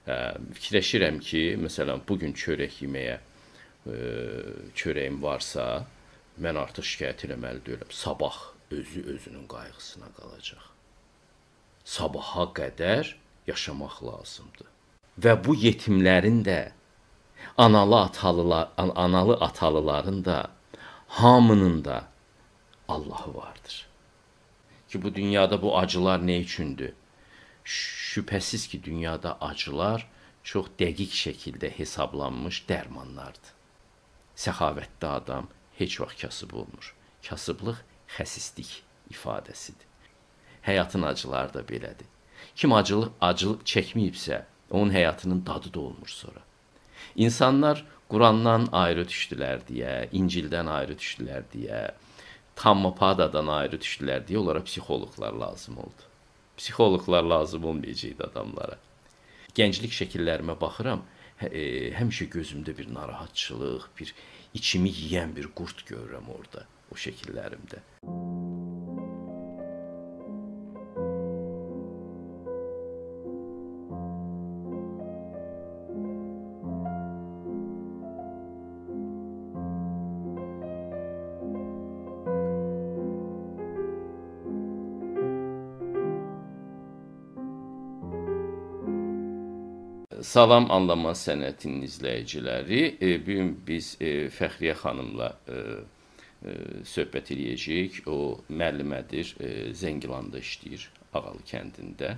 Fikirləşirəm ki, məsələn, bugün çörək yeməyə çörəyim varsa, mən artıq şikayət eləməli deyiləm. Sabah özü özünün qayğısına qalacaq. Sabaha qədər yaşamaq lazımdır. Və bu yetimlərin də, analı atalıların da, hamının da Allahı vardır. Ki bu dünyada bu acılar nə üçündür? Şübhəsiz ki, dünyada acılar çox dəqiq şəkildə hesablanmış dərmanlardır. Səxavətli adam heç vaxt kasıb olmur. Kasıblıq xəsislik ifadəsidir. Həyatın acıları da belədir. Kim acılıq çəkməyibsə, onun həyatının dadı da olmur sonra. İnsanlar Qurandan ayrı düşdülər deyə, İncildən ayrı düşdülər deyə, Tammapadadan ayrı düşdülər deyə onlara psixoloqlar lazım oldu. Psixoloqlar lazım olmayacaqdı adamlara. Gənclik şəkillərimə baxıram, həmişə gözümdə bir narahatçılıq, bir içimi yeyən bir qurd görürəm orada, o şəkillərimdə. Salam Anlama Sənətinin izləyiciləri. Bugün biz Fəxriyə xanımla söhbət eləyəcəyik. O müəllimədir, Zəngilanda işləyir, Ağalı kəndində.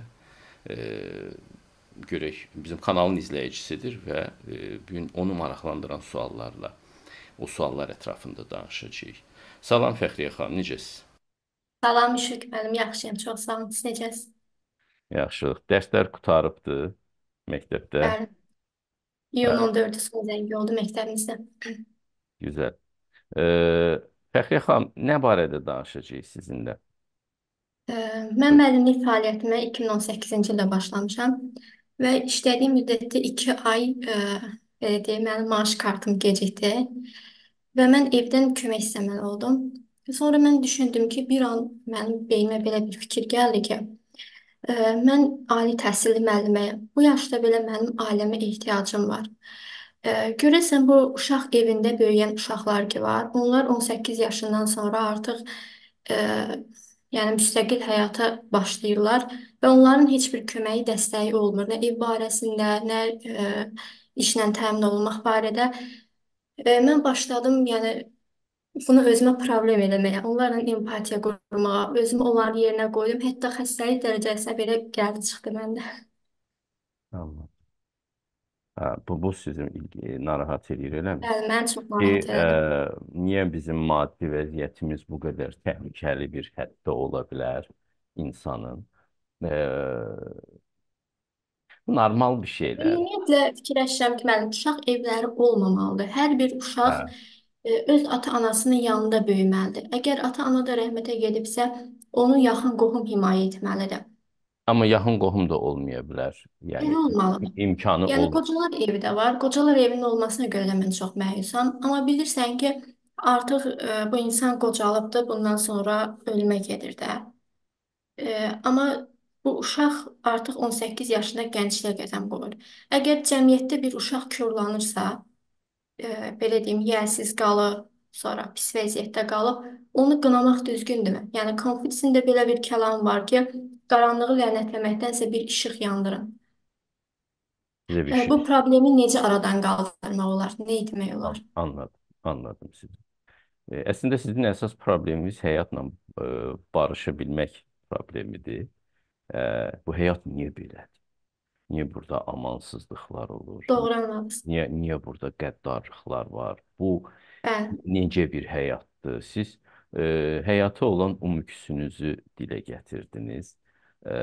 Görək, bizim kanalın izləyicisidir və bugün onu maraqlandıran suallarla, o suallar ətrafında danışacağıq. Salam Fəxriyə xanım, necəsiz? Salam Müşfiq müəllim, yaxşıyam, çox sağ olun. Siz necəsiz? Yaxşılıq. Dərslər qurtarıbdı məktəbdə. Bəli. İyun 14-ü son zəngi oldu məktəbimizdə. Gözəl. Fəxriyə xanım, nə barədə danışacağıq sizinlə? Mən müəllimlik fəaliyyətimə 2018-ci ildə başlamışam və işlədiyim müddətdə 2 ay belə deyim, mənim maaş kartım gecikdi və mən evdən kömək istəməli oldum. Sonra mən düşündüm ki, bir an mənim beynimə belə bir fikir gəldi ki, mən ali təhsilli müəlliməyəm. Bu yaşda belə mənim ailəmə ehtiyacım var. Görəsən bu uşaq evində böyüyən uşaqlar ki var, onlar 18 yaşından sonra artıq e, yəni müstəqil həyata başlayırlar və onların heç bir köməyi, dəstəyi olmur. Nə ev barəsində, nə işlə təmin olunmaq barədə. Mən başladım, yəni bunu özümə problem eləməyə, onlarla empatiya qurmağa, özümü onların yerinə qoydum. Hətta xəstəlik dərəcəsinə belə gəldi çıxdı məndə. Anladım. Bu sizi narahat edir, eləmi? Bəli, məni çox Ki, narahat elədi. niyə bizim maddi vəziyyətimiz bu qədər təhlükəli bir həddə ola bilər insanın? E, Bu normal bir şeylər. Ümumiyyətlə fikirləşirəm ki, müəllim, uşaq evləri olmamalıdır. Hər bir uşaq Hə. öz ata-anasının yanında böyüməlidir. Əgər ata-ana da rəhmətə gedibsə, onu yaxın qohum himayə etməlidir. Amma yaxın qohum da olmaya bilər. Elə Yəni olmalıdır. imkanı Yəni olur. qocalar evi də var. Qocalar evinin olmasına görə də mən çox məyusam. Amma bilirsən ki, artıq bu insan qocalıbdır, bundan sonra ölümə gedir də. Amma bu uşaq artıq 18 yaşında gəncliyə qədəm qoyur. Əgər cəmiyyətdə bir uşaq korlanırsa, belə deyim, yiyəsiz qalıb, sonra pis vəziyyətdə qalıb, onu qınamaq düzgündürmü? Yəni Konfutsiyində belə bir kəlam var ki, qaranlığı lənətləməkdənsə bir işıq yandırın. Sizə bir şey Bu problemi necə aradan qaldırmaq olar? Nə etmək olar? anladım. Anladım sizi. Əslində sizin əsas probleminiz həyatla barışa bilmək problemidir. Bu həyat niyə belədir? Niyə burada amansızlıqlar olur? Doğru anladınız. Niyə burada qəddarlıqlar var? Bu Bəli. necə bir həyatdır? Siz həyata olan ümidinizi dilə gətirdiniz. E,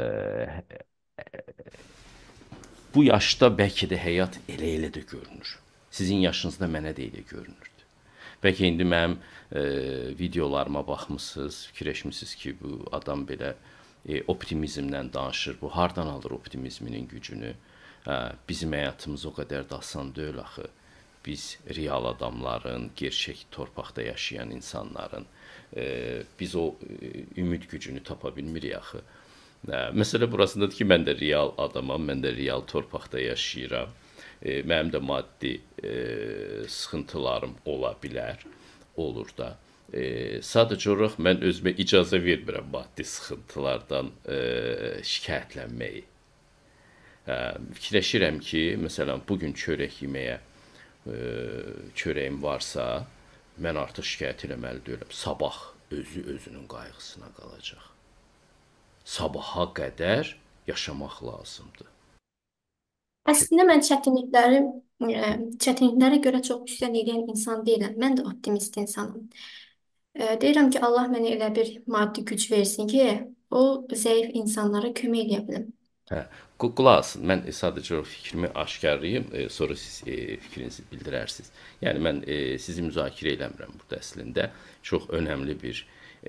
Bu yaşda bəlkə də həyat elə də görünür. Sizin yaşınızda mənə də elə görünürdü. Bəlkə indi mənim videolarıma baxmısınız, fikirləşmisiniz ki, bu adam belə optimizmlə danışır. Bu hardan alır optimizminin gücünü? Bizim həyatımız o qədər də asan deyil axı. Biz real adamların, gerçək torpaqda yaşayan insanların biz o ümid gücünü tapa bilmirik axı. Məsələ burasındadır ki, mən də real adamam, mən də real torpaqda yaşayıram. Mənim də maddi sıxıntılarım ola bilər, olur da. Sadəcə olaraq mən özümə icazə vermirəm maddi sıxıntılardan şikayətlənməyi. Fikirləşirəm ki, məsələn, bugün çörək yeməyə çörəyim varsa, mən artıq şikayət eləməli deyiləm. Sabah özü özünün qayğısına qalacaq. Sabaha qədər yaşamaq lazımdır. Əslində mən çətinliklərə görə çox üstən edən insan deyiləm. Mən də optimist insanım. Deyirəm ki, Allah mənə elə bir maddi güc versin ki, o zəif insanlara kömək edə bilim. Hə, qulaq asın. Mən sadəcə o fikrimi aşkarlayım, sonra siz fikrinizi bildirərsiniz. Yəni mən sizi müzakirə eləmirəm burada əslində. Çox önəmli bir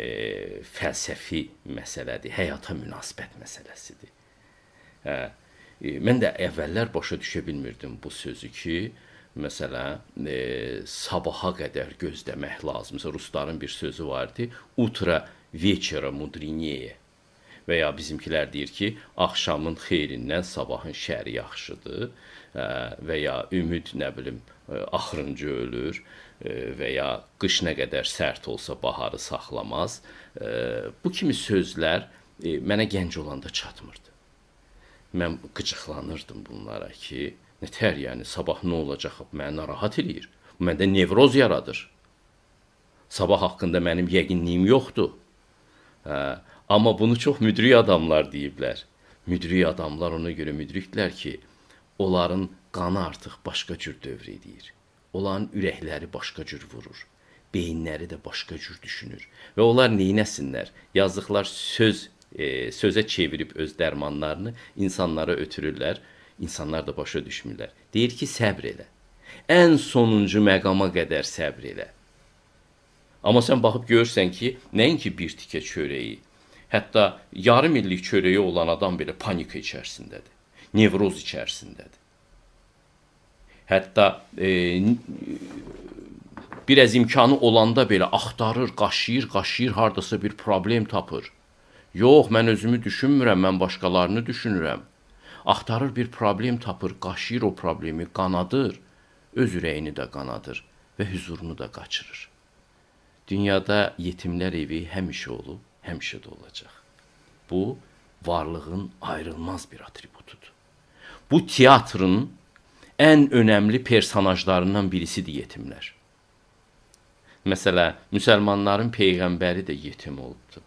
fəlsəfi məsələdir, həyata münasibət məsələsidir. Hə, mən də əvvəllər başa düşə bilmirdim bu sözü ki, məsələn, sabaha qədər gözləmək lazımsa, rusların bir sözü vardı, utra вечера мудренее. Və ya bizimkilər deyir ki, axşamın xeyrindən sabahın şəri yaxşıdır və ya ümid, nə bilim, axırıncı ölür və ya qış nə qədər sərt olsa baharı saxlamaz. Bu kimi sözlər mənə gənc olanda çatmırdı. Mən qıcıqlanırdım bunlara ki, nətər yəni, sabah nə olacaq, məni narahat eləyir. Bu məndə nevroz yaradır. Sabah haqqında mənim yəqinliyim yoxdur. Amma bunu çox müdrik adamlar deyiblər. Müdrik adamlar ona görə müdrikdirlər ki, onların qanı artıq başqa cür dövr edir. Onların ürəkləri başqa cür vurur. Beyinləri də başqa cür düşünür. Və onlar neynəsinlər? Yazdıqlar sözə çevirib öz dərmanlarını insanlara ötürürlər. İnsanlar da başa düşmürlər. Deyir ki, səbr elə. Ən sonuncu məqama qədər səbr elə. Amma sən baxıb görürsən ki, nəinki bir tikə çörəyi, hətta yarım illik çörəyi olan adam belə panika içərisindədir. Nevroz içərisindədir. Hətta biraz imkanı olanda belə axtarır, qaşıyır, hardasa bir problem tapır. Yox, mən özümü düşünmürəm, mən başqalarını düşünürəm. Axtarır, bir problem tapır, qaşıyır o problemi, qanadır, öz ürəyini də qanadır və hüzurunu da qaçırır. Dünyada yetimlər evi həmişə olub, həmişə də olacaq. Bu, varlığın ayrılmaz bir atributudur. Bu, teatrın ən önəmli personajlarından birisidir yetimlər. Məsələn, müsəlmanların peyğəmbəri də yetim olubdu.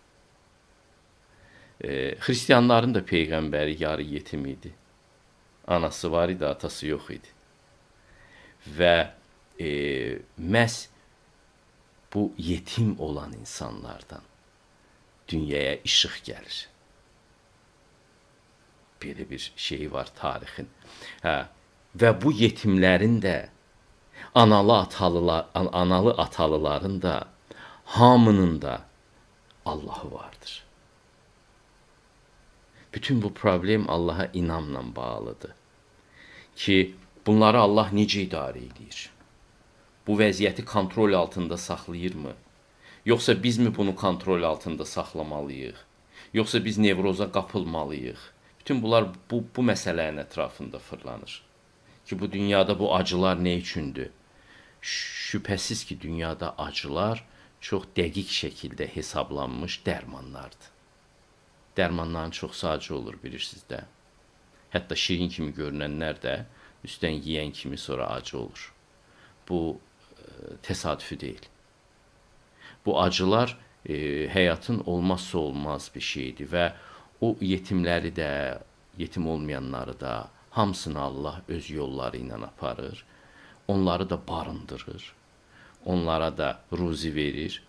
Xristiyanların da peyğəmbəri yarı yetim idi. Anası var idi, atası yox idi. Və məhz bu yetim olan insanlardan dünyaya işıq gəlir. Belə bir şey var tarixin. Və bu yetimlərin də, analı atalıların da, hamının da Allahı vardır. Bütün bu problem Allaha inamla bağlıdır. Ki, bunları Allah necə idarə edir? Bu vəziyyəti kontrol altında saxlayırmı? Yoxsa biz mi bunu kontrol altında saxlamalıyıq? Yoxsa biz nevroza qapılmalıyıq? Bütün bunlar bu məsələnin ətrafında fırlanır. Ki, bu dünyada bu acılar nə üçündür? Şübhəsiz ki, dünyada acılar çox dəqiq şəkildə hesablanmış dərmanlardır. Dərmanların çoxsu acı olur, bilirsiniz də. Hətta şirin kimi görünənlər də üstdən yeyən kimi sonra acı olur. Bu təsadüfi deyil. Bu acılar həyatın olmazsa olmaz bir şeydir və o yetimləri də, yetim olmayanları da hamısını Allah öz yolları ilə aparır. Onları da barındırır. Onlara da ruzi verir.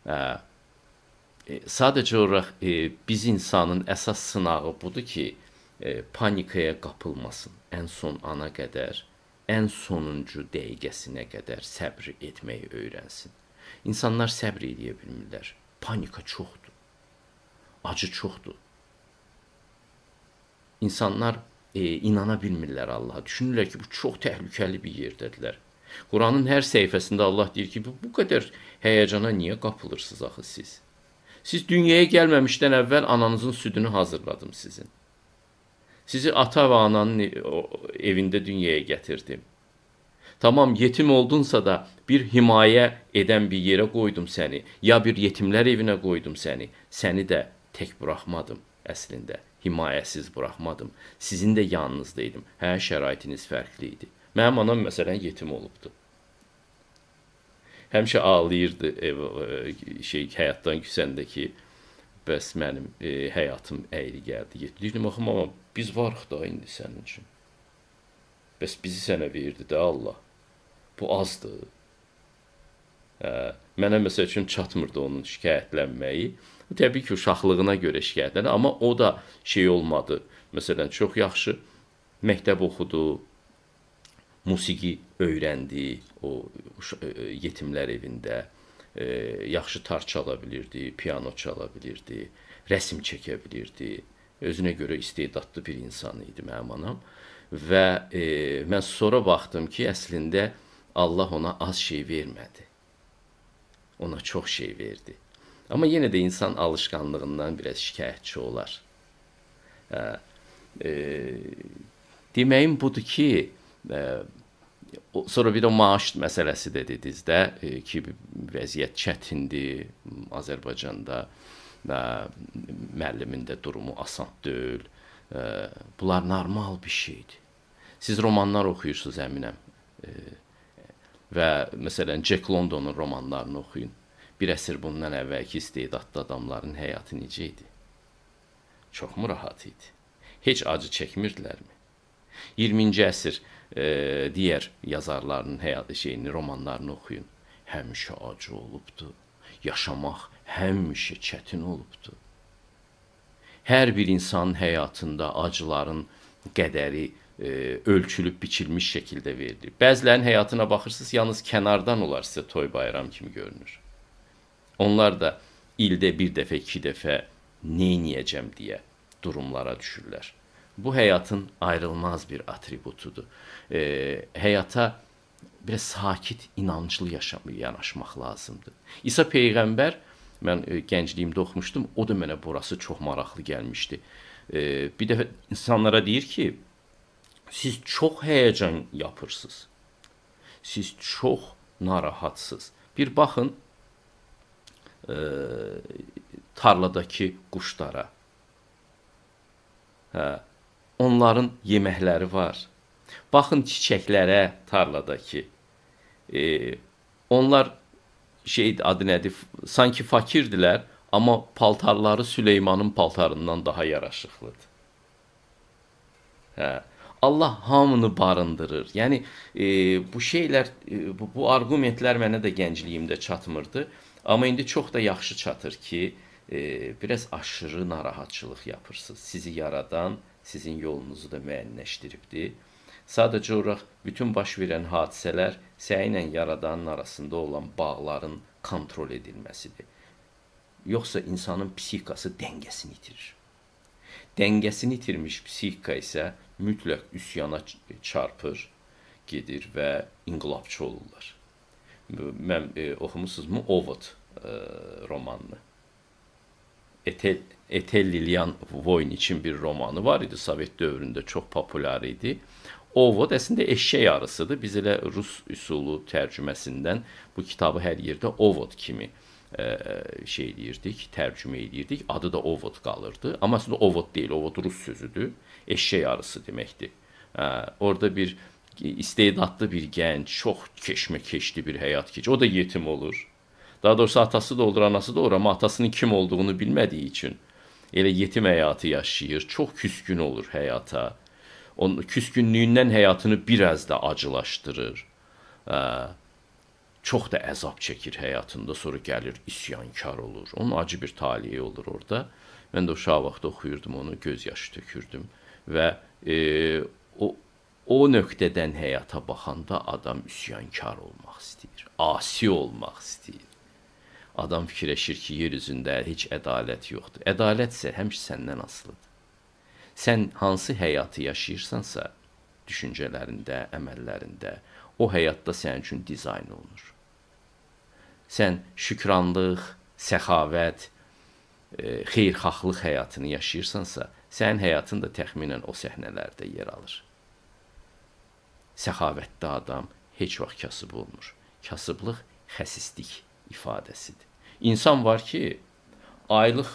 Sadəcə olaraq biz insanın əsas sınağı budur ki, panikaya qapılmasın. Ən son ana qədər, ən sonuncu dəqiqəsinə qədər səbr etməyi öyrənsin. İnsanlar səbr edə bilmirlər. Panika çoxdur. Acı çoxdur. İnsanlar inana bilmirlər Allaha. Düşünürlər ki, bu çox təhlükəli bir yerdədirlər. Quranın hər səhifəsində Allah deyir ki, bu qədər həyəcana niyə qapılırsınız axı siz? Siz dünyaya gəlməmişdən əvvəl ananızın südünü hazırladım sizin. Sizi ata və ananın evində dünyaya gətirdim. Tamam, yetim oldunsa da bir himayə edən bir yerə qoydum səni, ya bir yetimlər evinə qoydum səni. Səni də tək buraxmadım əslində, himayəsiz buraxmadım. Sizin də yanınızdaydım. Hə, şəraitiniz fərqli idi. Mənim anam məsələn yetim olubdu. Həmişə ağlayırdı həyatdan küsəndə ki, bəs mənim həyatım əyri gəldi. Deyirdim, amma biz varıq da indi sənin üçün. Bəs bizi sənə verdi də Allah. Bu azdır. Mənə məsəl üçün çatmırdı onun şikayətlənməyi. Təbii ki, uşaqlığına görə şikayətlənir, amma o da olmadı. Məsələn, çox yaxşı məktəb oxudu, musiqi öyrəndi, o yetimlər evində, yaxşı tar çala bilirdi, piano çala bilirdi, rəsm çəkə bilirdi. Özünə görə istedadlı bir insan idi mənim anam. Və mən sonra baxdım ki, əslində Allah ona az şey vermədi. Ona çox şey verdi. Amma yenə də insan alışqanlığından biraz şikayətçi olar. Deməyim budur ki, sonra bir də maaş məsələsi də dediniz də ki, vəziyyət çətindir Azərbaycanda. Müəllimin də durumu asan deyil. Bunlar normal bir şeydir. Siz romanlar oxuyursunuz əminəm. Və məsələn Jack Londonun romanlarını oxuyun. Bir əsr bundan əvvəlki istedadlı adamların həyatı necə idi? Çox mu rahat idi? Heç acı çəkmirdilərmi? 20-ci əsr digər yazarların romanlarını oxuyun. Həmişə acı olubdu. Yaşamaq həmişə çətin olubdu. Hər bir insanın həyatında acıların qədəri ölçülüb biçilmiş şəkildə verilir. Bəzilərinin həyatına baxırsınız, yalnız kənardan olar sizə toy bayram kimi görünür. Onlar da ildə bir dəfə, iki dəfə neyniyəcəm deyə durumlara düşürlər. Bu həyatın ayrılmaz bir atributudur. Həyata biraz sakit, inanclı yanaşmaq lazımdır. İsa Peyğəmbər, mən gəncliyimdə oxumuşdum, o da mənə burası çox maraqlı gəlmişdi. Bir dəfə insanlara deyir ki, siz çox həyəcan yapırsınız. Siz çox narahatsınız. Bir baxın tarladakı quşlara. Onların yeməkləri var. Baxın çiçəklərə tarladakı. Onlar adı nədir? Sanki fakirdirlər, amma paltarları Süleymanın paltarından daha yaraşıqlıdır. Allah hamını barındırır. Yəni bu şeylər, bu arqumentlər mənə də gəncliyimdə çatmırdı. Amma indi çox da yaxşı çatır ki, biraz aşırı narahatçılıq yapırsınız. Sizi yaradan sizin yolunuzu da müəyyənləşdiribdir. Sadəcə olaraq bütün baş verən hadisələr səyinlə yaradanın arasında olan bağların kontrol edilməsidir. Yoxsa insanın psixikası dəngəsini itirir. Dəngəsini itirmiş psixika isə mütləq üsyana çarpır, gedir və inqilabçı olurlar. Mən oxumusunuzmu Ovod romanını? Etel Lilyan Voyniçin bir romanı var idi, Sovet dövründə çox populyar idi. Ovod əslində eşşək arısıdır. Biz elə Rus üsulu tərcüməsindən bu kitabı hər yerdə Ovod kimi tərcümə edirdik. Adı da Ovod qalırdı. Amma əslində Ovod deyil, Ovod Rus sözüdür. Eşşək arısı deməkdir. Orada bir istedadlı bir gənc, çox keşməkeşli bir həyat keçir. O da yetim olur. Daha doğrusu atası da olur, anası da olur, amma atasının kim olduğunu bilmədiyi üçün elə yetim həyatı yaşayır. Çox küskün olur həyata. Onun küskünlüyündən həyatını biraz da acılaşdırır. Çox da əzab çəkir həyatında, sonra gəlir isyankar olur. Onun acı bir taliyi olur orada. Mən də uşaq vaxtı oxuyurdum onu, göz yaşı tökürdüm. Və o nöqtədən həyata baxanda adam isyankar olmaq istəyir, asi olmaq istəyir. Adam fikirləşir ki, yer üzündə heç ədalət yoxdur. Ədalət isə həmişə səndən asılıdır. Sən hansı həyatı yaşayırsansa, düşüncələrində, əməllərində, o həyatda sənin üçün dizayn olunur. Sən şükranlıq, səxavət, xeyirxahlıq həyatını yaşayırsansa, sənin həyatın da təxminən o səhnələrdə yer alır. Səxavətli adam heç vaxt kasıb olmur. Kasıblıq xəsislik ifadəsidir. İnsan var ki, aylıq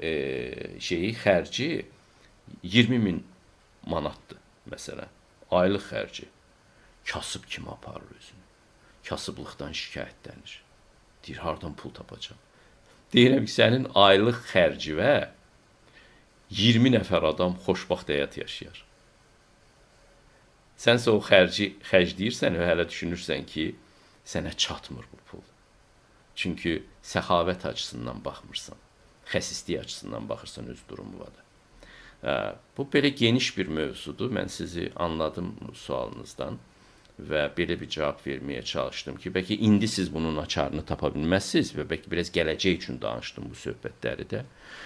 xərci 20.000 manatdır məsələn. Aylıq xərci. Kasıb kimi aparır özünü. Kasıblıqdan şikayətlənir. Deyir, hardan pul tapacam? Deyirəm ki, sənin aylıq xərcivə 20 nəfər adam xoşbaxt həyat yaşayar. Sənsə o xərci xərcləyirsən və hələ düşünürsən ki, sənə çatmır bu pul. Çünki səxavət açısından baxmırsan, xəsislik açısından baxırsan öz durumuna da. Bu belə geniş bir mövzudur. Mən sizi anladım sualınızdan və belə bir cavab verməyə çalışdım ki, bəlkə indi siz bunun açarını tapa bilməzsiniz və bəlkə biraz gələcək üçün danışdım bu söhbətləri də.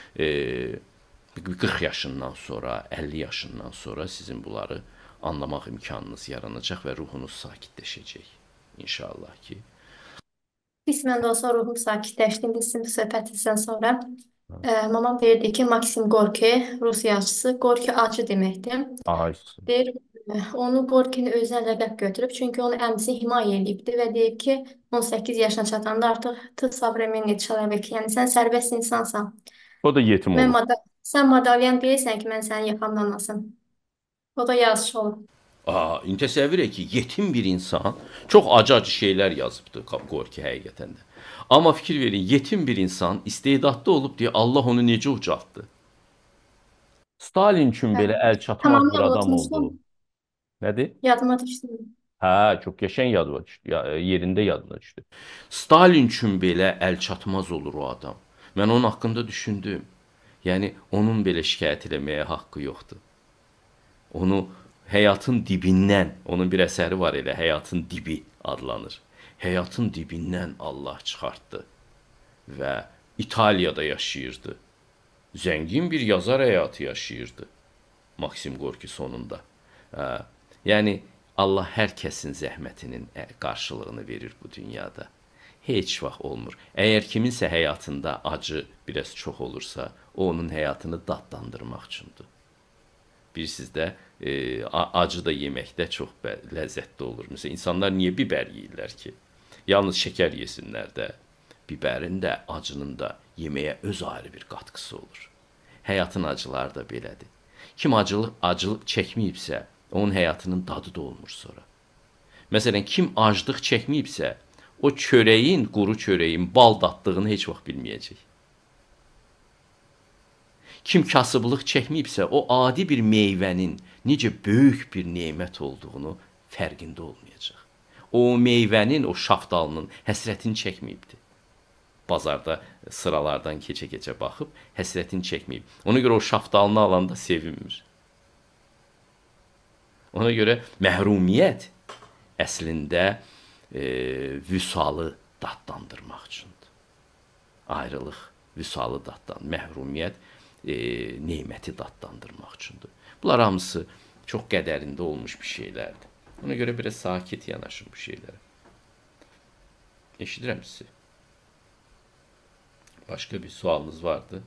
40 yaşından sonra, 50 yaşından sonra sizin bunları anlamaq imkanınız yaranacaq və ruhunuz sakitləşəcək inşallah ki. Qismən də olsa ruhum sakitləşdi. İndi sizin söhbətinizdən sonra mamam deyirdi ki, Maksim Gorki, Rus yazıçısı, Gorki acı deməkdir. Deyir, onu Gorkini özünə ləqəb götürüb, çünki onu əmisi himayə edibdi və deyib ki, 18 yaşına çatanda artıq ты современный человек, yəni sən sərbəst insansan. O da yetim olur. Sən madalyan deyirsən ki, mən sənin yaxamdan anasın. O da yazıcı olur. İndi təsəvvür et ki, yetim bir insan çox acı-acı şeylər yazıbdı Gorki həqiqətən də. Amma fikir verin, yetim bir insan istedadlı olub deyə Allah onu necə ucaltdı? Stalin üçün belə əl çatmaz bir adam oldu. Nədir? Yadıma düşdü. Hə, çox qəşəng yadıma düşdü. Yerində yadına düşdü. Stalin üçün belə əl çatmaz olur o adam. Mən onun haqqında düşündüm. Yəni, onun belə şikayət eləməyə haqqı yoxdur. Onu həyatın dibindən, onun bir əsəri var elə, həyatın dibi adlanır. Həyatın dibindən Allah çıxartdı və İtaliyada yaşayırdı. Zəngin bir yazar həyatı yaşayırdı Maksim Gorki sonunda. Yəni, Allah hər kəsin zəhmətinin qarşılığını verir bu dünyada. Heç vaxt olmur. Əgər kiminsə həyatında acı biraz çox olursa, o onun həyatını dadlandırmaq üçündür. Bilirsiniz də, acı da yeməkdə çox ləzzətli olur. Məsələn, insanlar niyə bibər yeyirlər ki? Yalnız şəkər yesinlər də, bibərin də, acının da yeməyə öz ayrı bir qatqısı olur. Həyatın acıları da belədir. Kim acılıq çəkməyibsə, onun həyatının dadı da olmur sonra. Məsələn, kim aclıq çəkməyibsə, o çörəyin, quru çörəyin bal dadlığını heç vaxt bilməyəcək. Kim kasıblıq çəkməyibsə, o adi bir meyvənin necə böyük bir nemət olduğunu fərqində olmayacaq. O meyvənin, o şaftalının həsrətini çəkməyibdir. Bazarda sıralardan keçə-keçə baxıb həsrətini çəkməyib. Ona görə o şaftalını alanda sevinmir. Ona görə məhrumiyyət əslində vüsalı dadlandırmaq üçündür. Ayrılıq, vüsalı məhrumiyyət neməti dadlandırmaq üçündür. Bunlar hamısı çox qədərində olmuş bir şeylərdir. Ona görə biraz sakit yanaşın bu şeylərə. Eşidirəm sizi. Başqa bir sualınız vardı?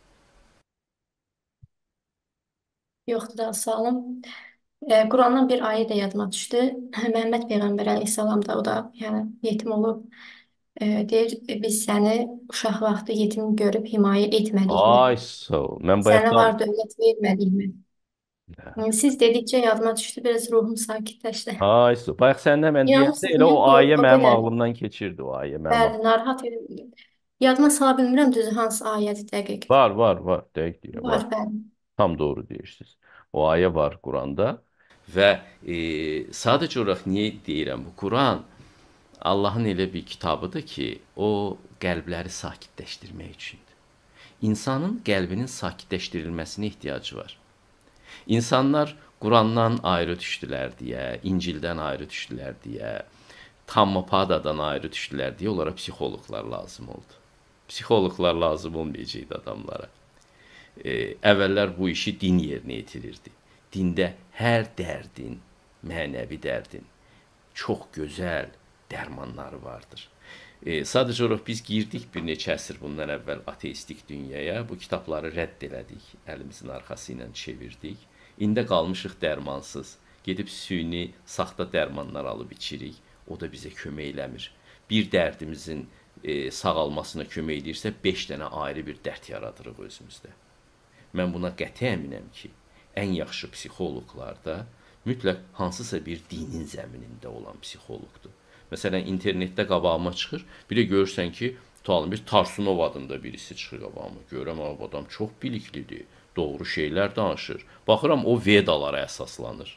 Yoxdur da, sağ olun. Qurandan bir ayə də yadıma düşdü. Məhəmməd Peyğəmbər əleyhissalam da, o da yəni yetim olub. Deyir, biz səni uşaq vaxtı yetim görüb himayə etmədikmi? Ay, sağ ol. Mən Sənə bayaqdan... var dövlət vermədikmi? Siz dedikcə yadıma düşdü, biraz ruhum sakitləşdi. Ay, sağ ol. Bayaq səndən mən deyəndə elə o ayə mənim ağlımdan keçirdi o ayə. Bəli, narahat edim. Yadıma sala bilmirəm düzü hansı ayədir dəqiq. Var. Dəqiq deyirəm. Var, bəli. Tam doğru deyirsiniz. O ayə var Quranda və sadəcə olaraq niyə deyirəm, bu Quran Allahın elə bir kitabıdır ki, o qəlbləri sakitləşdirmək üçündür. İnsanın qəlbinin sakitləşdirilməsinə ehtiyacı var. İnsanlar Qurandan ayrı düşdülər deyə, İncildən ayrı düşdülər deyə, Tammapadadan ayrı düşdülər deyə onlara psixoloqlar lazım oldu. Psixoloqlar lazım olmayacaqdı adamlara. Əvvəllər bu işi din yerinə yetirirdi. Dində hər dərdin, mənəvi dərdin çox gözəl dərmanları vardır. Sadəcə olaraq biz girdik bir neçə əsr bundan əvvəl ateistik dünyaya. Bu kitabları rədd elədik, əlimizin arxası ilə çevirdik. İndi qalmışıq dərmansız. Gedib süni, saxta dərmanlar alıb içirik. O da bizə kömək eləmir. Bir dərdimizin sağalmasına kömək edirsə, 5 dənə ayrı bir dərd yaradırıq özümüzdə. Mən buna qəti əminəm ki, ən yaxşı psixoloqlar da mütləq hansısa bir dinin zəminində olan psixoloqdur. Məsələn, internetdə qabağıma çıxır, bir də görürsən ki, bir Tarsunov adında birisi çıxır qabağıma. Görürəm, bu adam çox biliklidir, doğru şeylər danışır. Baxıram, o Vedalara əsaslanır.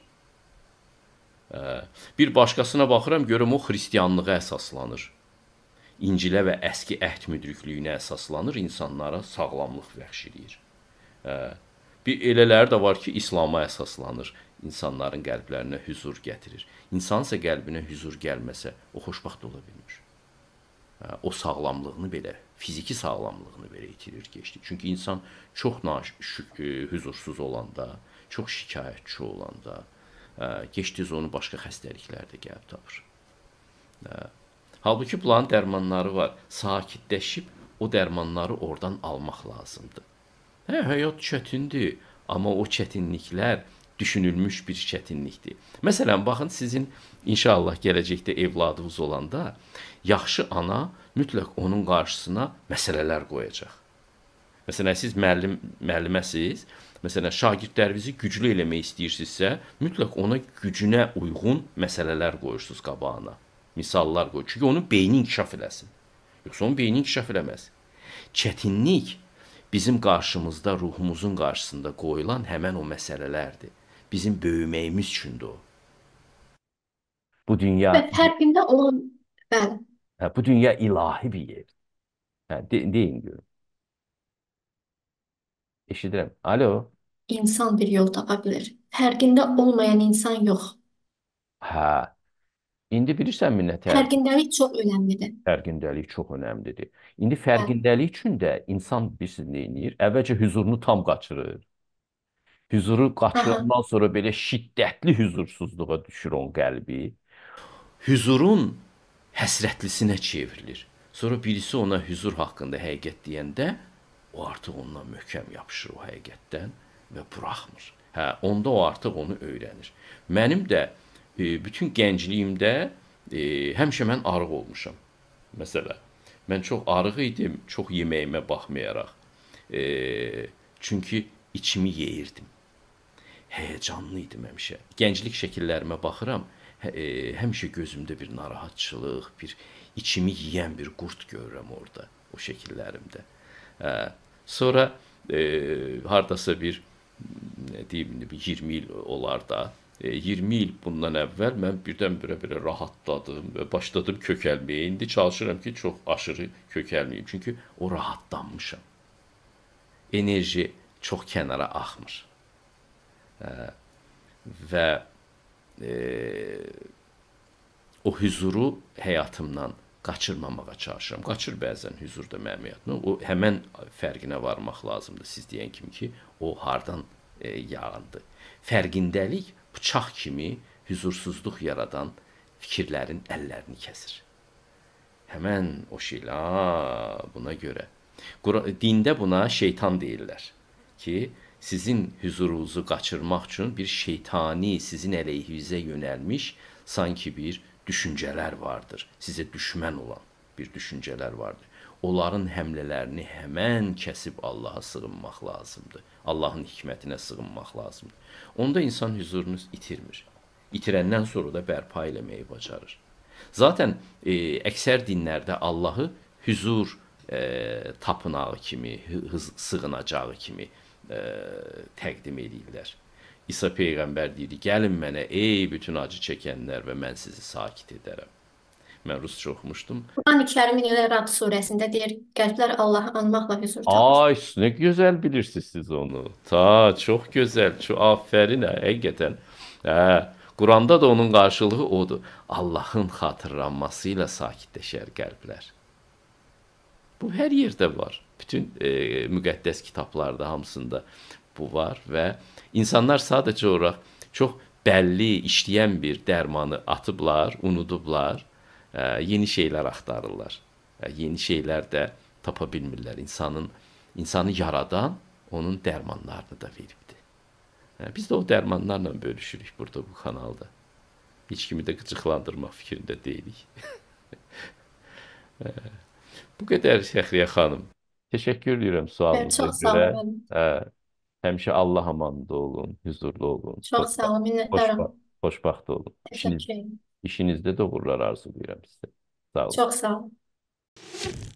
Bir başqasına baxıram, görürəm, o xristianlığa əsaslanır. İncilə və əski əhd müdrikliyinə əsaslanır, insanlara sağlamlıq bəxş edir. Bir elələri də var ki, İslama əsaslanır, insanların qəlblərinə hüzur gətirir. İnsansa qəlbinə hüzur gəlməsə, o xoşbaxt ola bilmir. O sağlamlığını belə, fiziki sağlamlığını belə itirir, keçdi. Çünki insan çox hüzursuz olanda, çox şikayətçi olanda, gec-tez onu başqa xəstəliklər də gəlib tapır. Halbuki bunların dərmanları var. Sakitləşib o dərmanları oradan almaq lazımdır. Həyat çətindir, amma o çətinliklər düşünülmüş bir çətinlikdir. Məsələn, baxın, sizin inşallah gələcəkdə evladınız olanda, yaxşı ana mütləq onun qarşısına məsələlər qoyacaq. Məsələn, siz müəlliməsiz, məsələn, şagirdlərinizi güclü eləmək istəyirsinizsə, mütləq ona gücünə uyğun məsələlər qoyursunuz qabağına, misallar qoyur. Çünki onun beyni inkişaf eləsin. Yoxsa onun beyni inkişaf eləməz. Çətinlik bizim qarşımızda, ruhumuzun qarşısında qoyulan həmən o məsələlərdir. Bizim böyüməyimiz üçündür o. Bu dünya, Və fərqində olan, bəli, bu dünya ilahi bir yer. Deyin görün. Eşidirəm. Alo. insan bir yol tapa bilir. Fərqində olmayan insan yox. İndi bilirsənmi nə Fərqindəlik çox önəmlidir. Fərqindəlik çox önəmlidir. İndi Bəli. fərqindəlik üçün də insan bilirsiniz nə edir? Əvvəlcə hüzurunu tam qaçırır. Hüzuru qaçırandan sonra belə şiddətli hüzursuzluğa düşür onun qəlbi. Hüzurun həsrətlisinə çevrilir. Sonra birisi ona hüzur haqqında həqiqət deyəndə, o artıq ondan möhkəm yapışır o həqiqətdən və buraxmır. Onda o artıq onu öyrənir. Mənim də bütün gəncliyimdə həmişə mən arıq olmuşam. Məsələn, mən çox arıq idim, çox yeməyimə baxmayaraq. Çünki içimi yeyirdim. Həyəcanlı idim həmişə. Gənclik şəkillərimə baxıram, həmişə gözümdə bir narahatçılıq, bir içimi yeyən bir qurd görürəm orada, o şəkillərimdə. Sonra hardasa bir, nə deyim, 20 il olar da, 20 il bundan əvvəl mən birdən-birə belə rahatladım və başladım kökəlməyə. İndi çalışıram ki, çox aşırı kökəlməyim, çünki o rahatlanmışam. Enerji çox kənara axmır. Və o hüzuru həyatımdan qaçırmamağa çalışıram. Qaçır bəzən hüzur da mənim həyatımdan. O həmən fərqinə varmaq lazımdır. Siz deyən kimi ki, o hardan yağındı. Fərqindəlik bıçaq kimi hüzursuzluq yaradan fikirlərin əllərini kəsir. Həmən o şeylə, buna görə. Dində buna şeytan deyirlər ki, sizin hüzurunuzu qaçırmaq üçün bir şeytani, sizin əleyhinizə yönəlmiş sanki bir düşüncələr vardır. Sizə düşmən olan bir düşüncələr vardır. Onların həmlələrini həmən kəsib Allaha sığınmaq lazımdır. Allahın hikmətinə sığınmaq lazımdır. Onda insan hüzurunu itirmir. İtirəndən sonra da bərpa eləməyi bacarır. Zaten əksər dinlərdə Allahı hüzur tapınağı kimi, sığınacağı kimi təqdim edirlər. İsa Peyğəmbər deyir, gəlin mənə ey bütün acı çəkənlər və mən sizi sakit edərəm. Mən rusca oxumuşdum. Quran-ı Kərimin elə Rad surəsində deyir, qəlblər Allahı anmaqla hüzur tapır. Ay, nə gözəl bilirsiniz siz onu. Çox gözəl, çox afərin, həqiqətən. Quranda da onun qarşılığı odur. Allahın xatırlanması ilə sakitləşər qəlblər. Bu hər yerdə var. Bütün müqəddəs kitablarda hamısında bu var və insanlar sadəcə olaraq çox bəlli, işləyən bir dərmanı atıblar, unudublar, yeni şeylər axtarırlar. Yeni şeylər də tapa bilmirlər. İnsanı yaradan onun dərmanlarını da veribdi. Biz də o dərmanlarla bölüşürük burada bu kanalda. Heç kimi də qıcıqlandırmaq fikrində deyilik. Bu qədər Şəxriyə xanım. Təşəkkür edirəm sualınıza Çox sağ görə. olun. Həmişə Allah amanında olun, huzurlu olun, Çox sağ olun. Minnətdaram. xoşbaxt olun. Təşəkkür ederim. İşinizdə də uğurlar arzulayıram sizə. Sağ olun. Çox sağ olun.